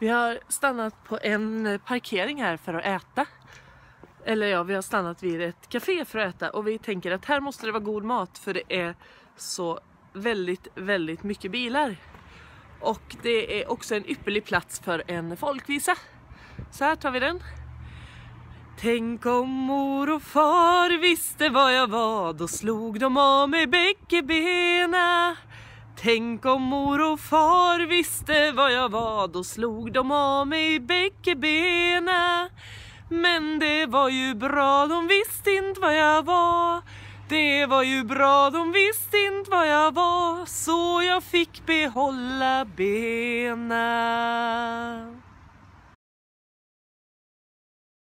Vi har stannat på en parkering här för att äta. Eller ja, vi har stannat vid ett café för att äta. Och vi tänker att här måste det vara god mat, för det är så väldigt mycket bilar. Och det är också en ypperlig plats för en folkvisa. Så här tar vi den. Tänk om mor och far visste vad jag var, då slog de av mig bägge bena. Tänk om mor och far visste vad jag var, då slog de av mig bägge bena. Men det var ju bra, de visste inte vad jag var. Det var ju bra, de visste inte vad jag var, så jag fick behålla bena.